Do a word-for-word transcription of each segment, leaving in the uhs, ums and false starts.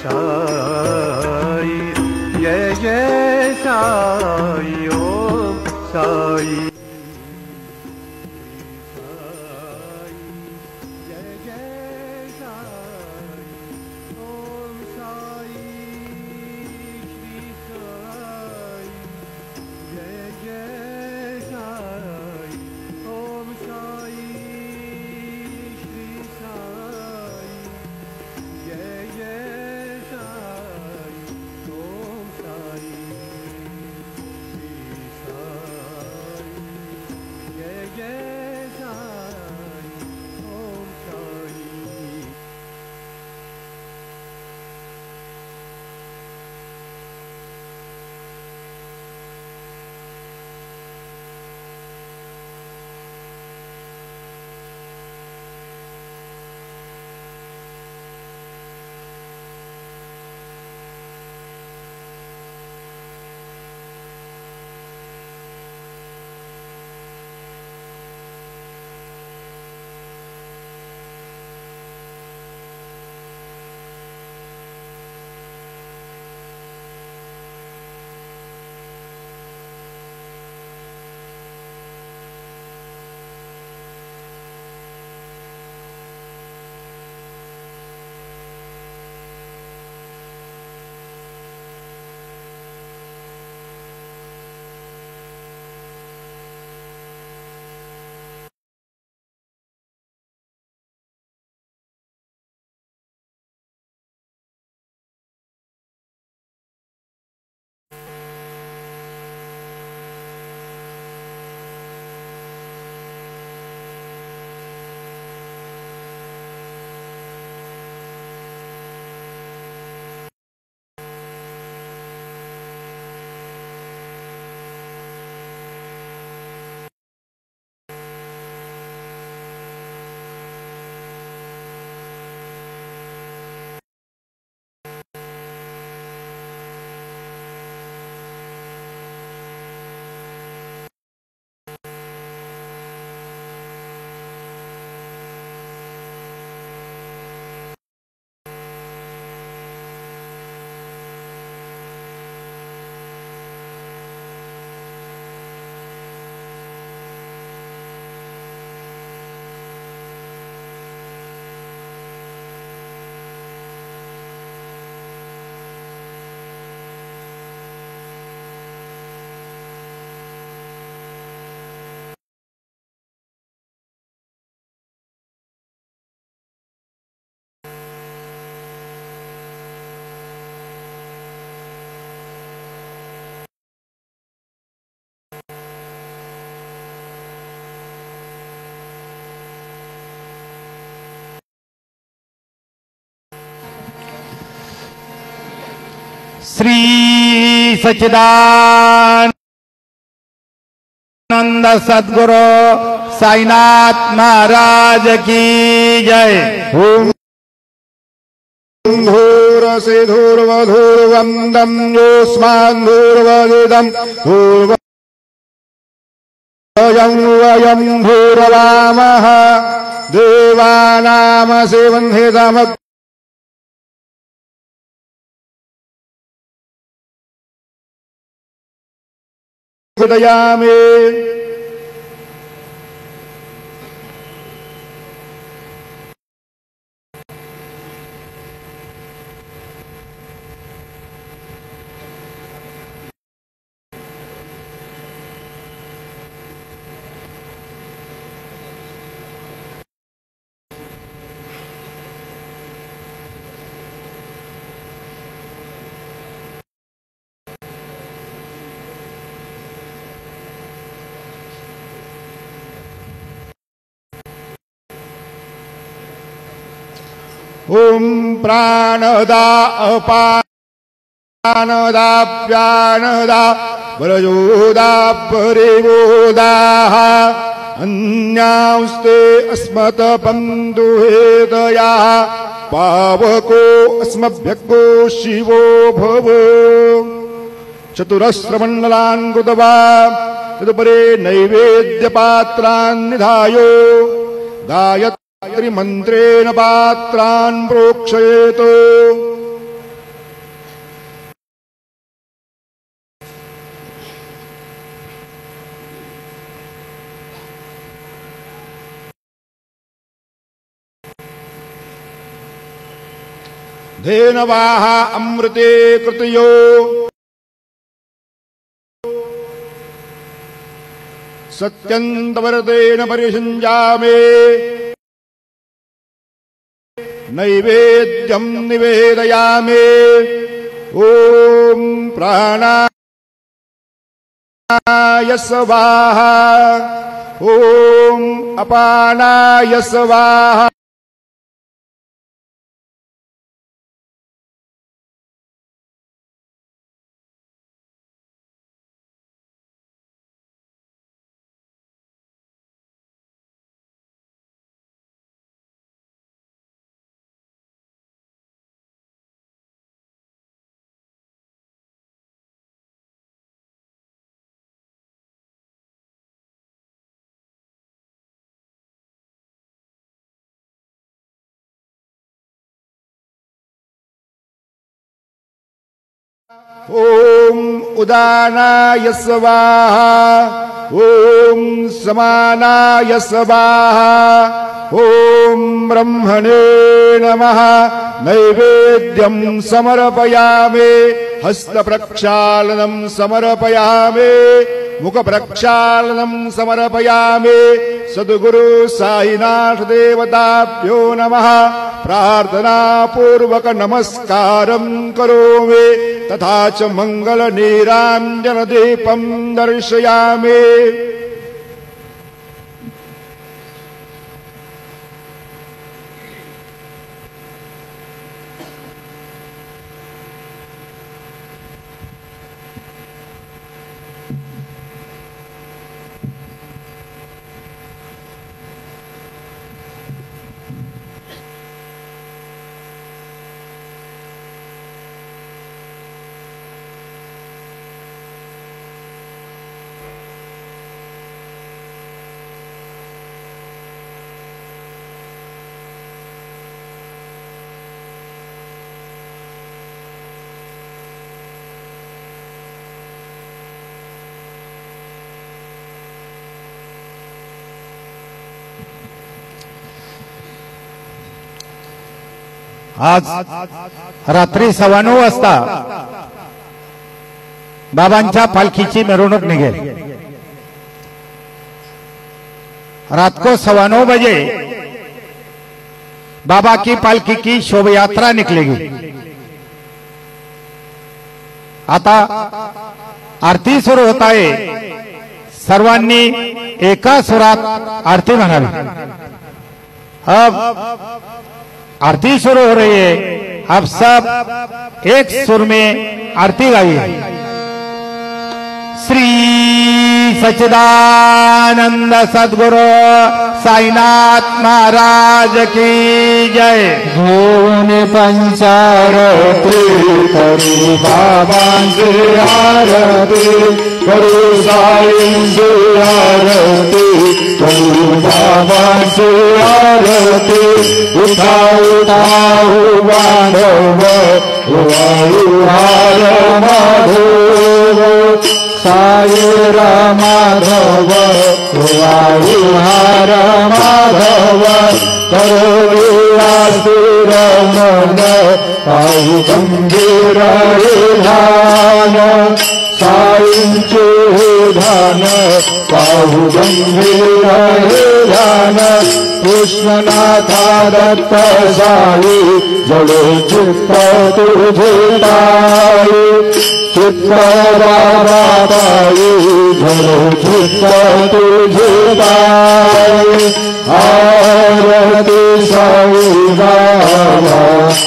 साई जय जय साई ओम साई श्री सच्चिदानंद सद्गुरु साईनाथ महाराज की जय। ओम धूरसे धूर्वधूर्वन्दं योऽस्मान् धूर्वदिदं धूर्वयं वयं धूर्वामः देवानामसेवन्हितमग् दयामे। ओम प्राणदा अपानदा व्यानदा व्रजोदा परिवोदाः अन्यांस्ते अस्मत् बन्धुहेतयाः पावको अस्मभ्यको शिवो भव। चतुरस्रमण्डलान् कृत्वा तदुपरि नैवेद्यपात्रान् निधाय गायत् मंत्रेण पात्रान् प्रोक्षयेत्। धेनवाः अमृते कृतयो सत्यन्तवर्तेन परिषञ्जामे नैवेद्यं निवेदयामि। ॐ प्राणाय स्वाहा ॐ अपानाय स्वाहा ॐ उदानाय स्वाहा ॐ समानाय स्वाहा ॐ ब्रह्मणे नमः। नैवेद्यं समर्पयामि हस्तप्रक्षालनं समर्पयामि मुखप्रक्षालनं समर्पयामि। सद्गुरु साईनाथ देवताभ्यो नमः। प्रार्थना पूर्वक नमस्कारं करोमि तथा च मंगल नीरांजन दीपं दर्शयामि। आज रात्री सव्वा नऊ वाजता बाबांच्या पालखीची मिरवणूक निघेल। रात को सवा नौ बजे बाबा की पालकी की शोभा यात्रा निकलेगी। आता आरती सुरू होता है, सर्वांनी एका सुरात आरती म्हणावी। अब आरती शुरू हो रही है, अब सब एक सुर में आरती गाइए। श्री सच्चिदानंद सद्गुरु साईनाथ महाराज की जय। धून पंचारती करू बाबांची आरती, करू साईंची आरती, करू बाबांची आरती। उठा उठा बांधव हार माधव, साई रामाधव हार माधव। करो लीलास्थिर मन पाहु गंभीर ध्यान, साईंचे ध्यान पाहु गंभीर ध्यान। कृष्णनाथा दत्त साई जडो चित्त तुझे ताई, चित्त बाबा पाई जडो चित्त तुझे ताई। आरती साई बाबा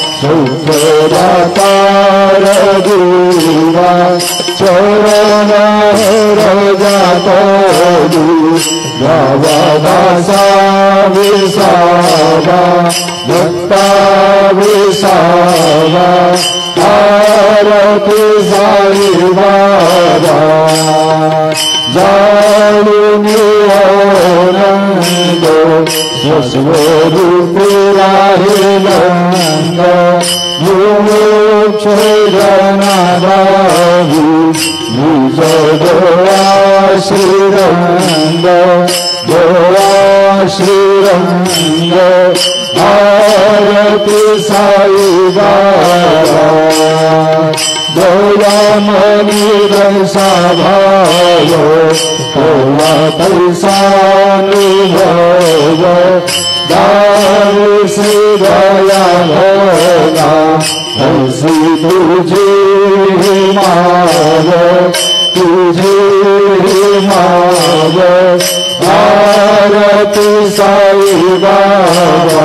सौख्यदातार देवा, चरण रजा करू गावा दासा विसावा, दत्ता विसावा। आरती साई बाबा जाणूनी आनंद, स्वस्वरूप राहिलंद। मोक्ष जनादावी निज गोळा श्रीरंग, गोळा श्रीरंग। आरती भारती साई बाबा दयामणि रसा भाव तोला तैसानुभव दारू से दया होगा हंसी तुझे माव तुझे माव भारती साई बाबा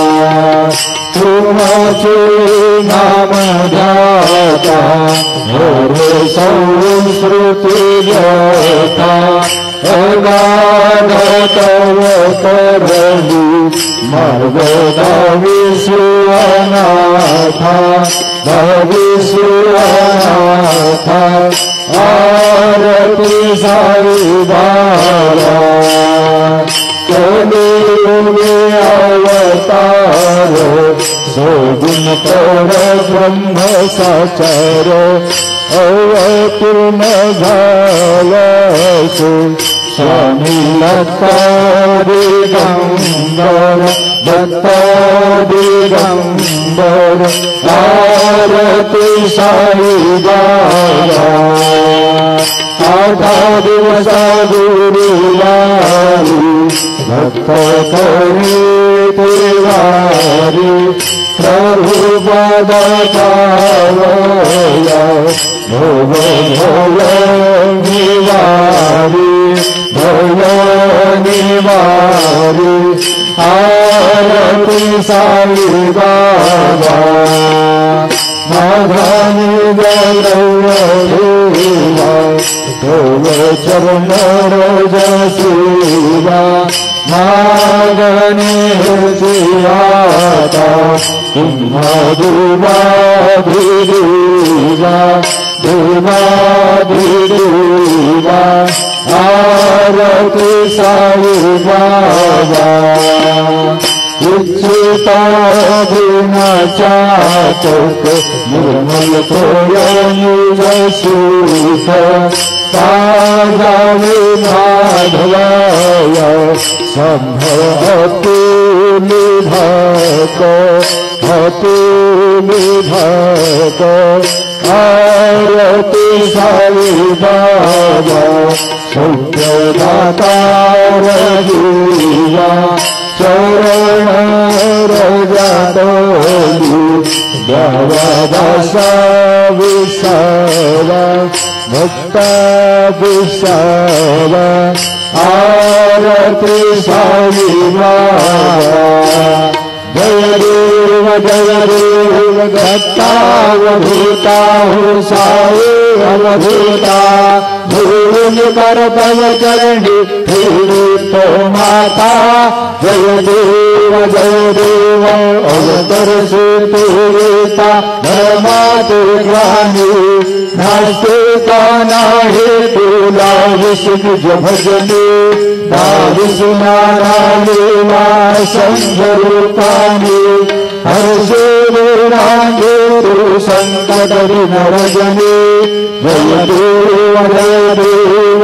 तुमचे नाम दाता और संस्कृति दाता अगाध तव करणी मर्गदा विश्वनाथा भविष्यनाथा आरती साई बाबा कलियुगे अवतार सोगुण पर ब्रह्म साचार अवतीर्ण झालसु स्वामी दत्ता दिगंबर दत्ता दिगंबर आरती साई बाबा आधा दिवस गुरुवारी भक्त करे तिवारी प्रभु बदतावया भोग भोग निवारी भोग निवारी आरती साई बाबा माधवानी गौरवा तोव चरण रोज शिवा मागने शिवाता धीवा धीवा धीवा आरती साई बाबा इच्छिता बिना चातक निर्मल तोयनुज सुख ताजा विमाधवाय संभव अति निधक अति निधक आरती साई बाबा सौख्यदाता रघुवा चरण रजाडोली देवदासा विसावा भक्ता विसावा आरती साई बाबा जय देव जय देव दत्तावधूता हो साई अवधूता भूल कर तव चरणी तो माता जय देव जय देव अवतर से तुता धर्माते ग्रामी नास्ते का नाहे तुला विष्णु भजने दाविश नारायणा संजरूपानी हर से वेणांगे तु संकट विनरजने जय देव जय देव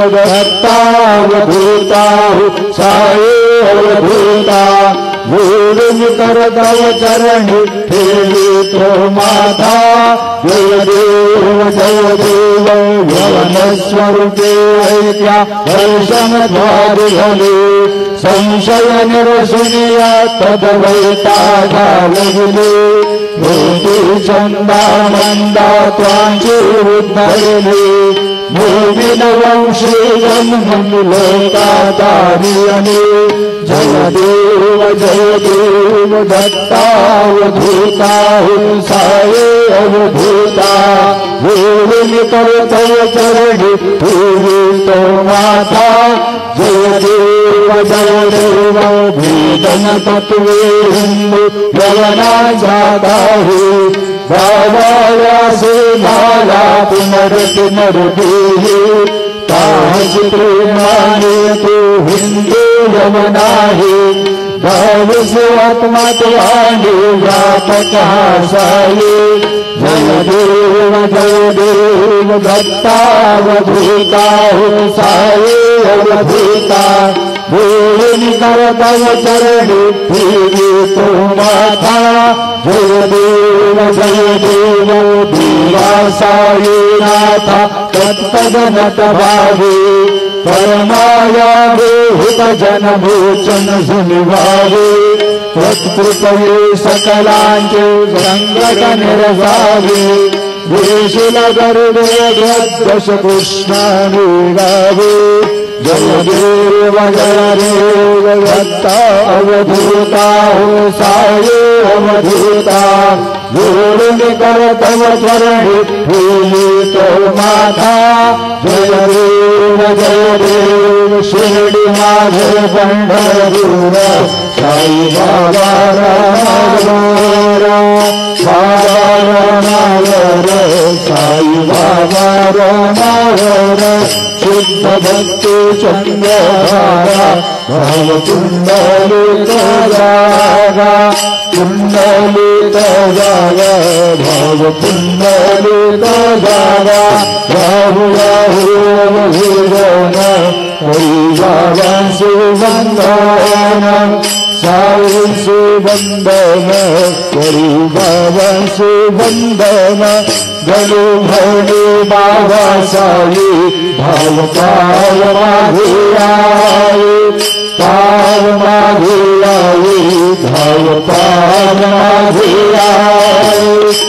दत्तावधूता साई अवधूता भूल कर तव चरणी तो माता जय देव जय देव भवन स्वरूपे ऐक्या दर्शन द्वार भले संशय निरसुनिया तदवैता लगले भूति चंदा मंदा त्वांची उद्धरले भूमिन वंशी जन्म लोकातारियने जय देव जय देव दत्तावधूता साई अवधूता भूल कर तव चरणी तो माता जय देव जय देव भेदन तत्वे हिंदू यवना जाता है बाबाया से माला पुनरति नरदेहि तास प्रेमाने तो हिंदू यवना है भविष्य आत्मा तुवाणी व्यापक साई जय देव जय देव दत्तावधूता साई अवधूता बोलनी कर तव चरणी पीवी तो माथा जय देव जय देव देवा साई नाथा तत्पदनत भावे परमाया हित जन भोचन सुनिभावे तत्कृपये सकलांचे संकट निरसावे देशिल गरुडे दश कृष्णाने गावे जय देव जय देव दत्ता अवधूता हो साये अवधूता जोड़ने कर तव चरणी फूली तो माथा जय देव जय देव शिरडी माझे पंढरपूर साई बाबा रामारा बाबा रामारा साई बाबा रामारा शुद्ध भक्ति चंद्रधारा भाव कुंडलित जागा कुंडलित जागा भाव कुंडलित जागा राहु राहु भीरण हरि बाबा सुबंधन साई सुबंधन हरि बाबा सुबंधन गलु भरणी बाबा साई भाव पाल माघे आए पाल माघे आए भाव पाल माघे आए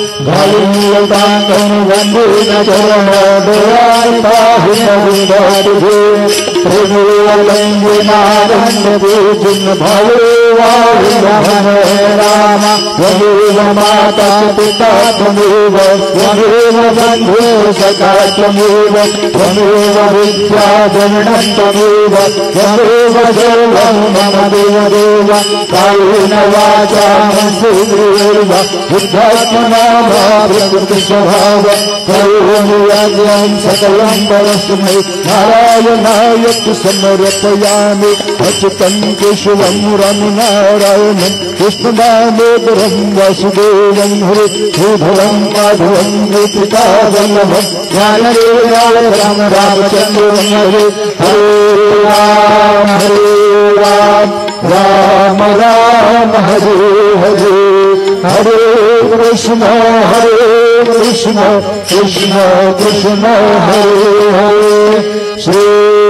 घलितांगन वंदन चरण दयाल पाहिन विदे प्रेमलंगे नारंग जिन भवे वायुमन राम त्वमेव माता पिता त्वमेव त्वमेव बन्धु सखा त्वमेव त्वमेव विद्या जननं त्वमेव त्वमेव सर्वं मम देवदेव कायेन वाचा मनसेन्द्रियैर्वा बुद्ध्यात्मना वा प्रकृति स्वभाव करोमि यज्ञं सकलं परस्मै नारायणाय समर्पयामि अच्युतं केशवं रमनारायणं कृष्णदामोदरं वासुदेवं हरे श्रीधरं माधवं गोपिकावल्लभं ज्ञानदेवाय राम रामचन्द्रं हरे हरे राम हरे राम राम राम हरे हरे हरे कृष्ण हरे कृष्ण कृष्ण कृष्ण हरे हरे श्री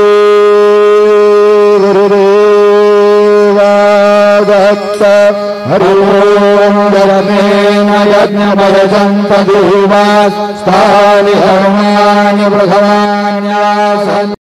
गुरुदेवादत्त हरि ओम धर्मेण यज्ञमरजन्त देवास्तानि हनुमानि प्रथमान्यासन्